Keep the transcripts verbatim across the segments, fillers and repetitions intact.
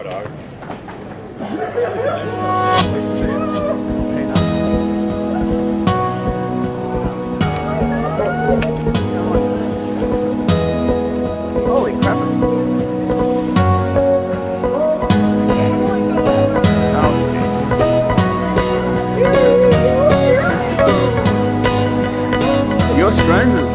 dog. Holy crap. You're strangers.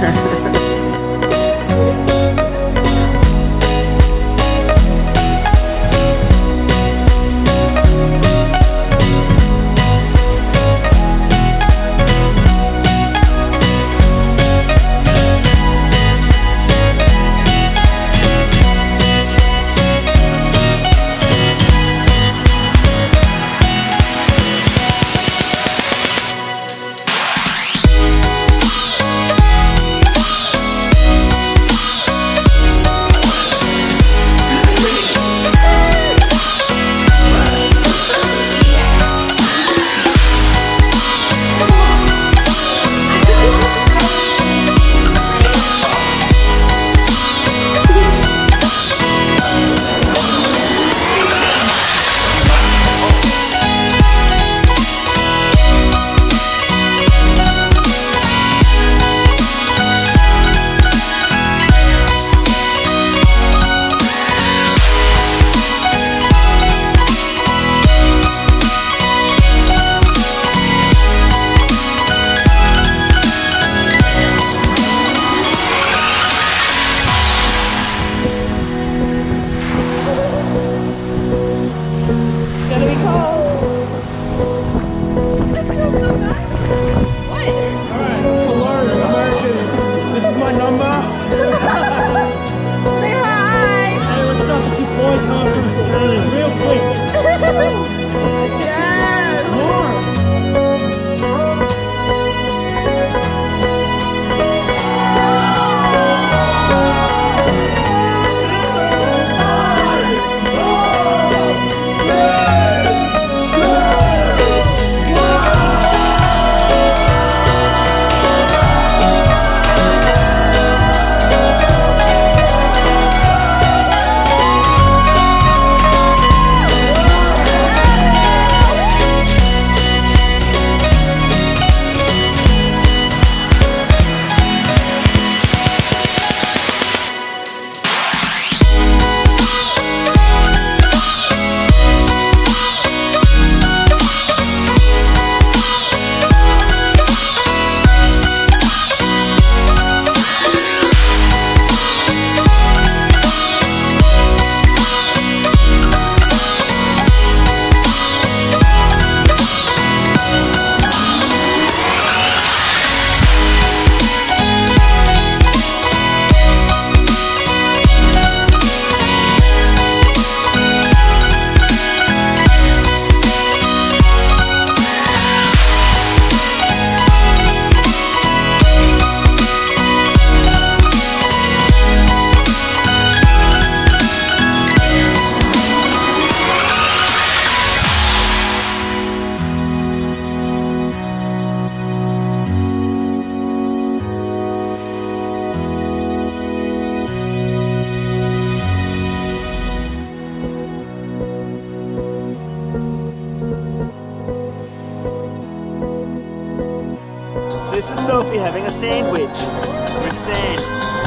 This is Sophie having a sandwich with sand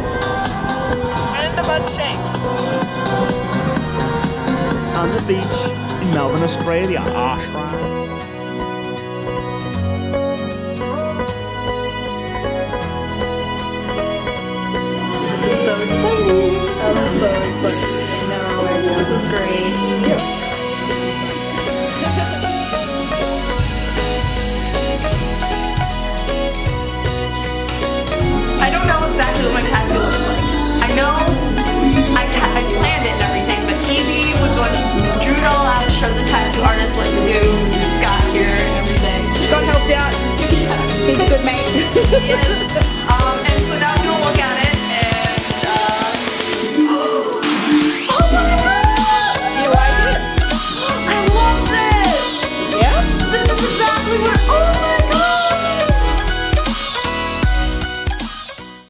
and a mud shake on the beach in Melbourne, Australia. Arsh right. This is so exciting. I'm so excited. I know. This is great. Yeah. I don't know exactly what my tattoo looks like. I know I, I planned it and everything, but Evie was the one who drew it all out, showed the tattoo artist what to do. Scott here and everything. Scott helped out. Yes. He's a good mate. He is.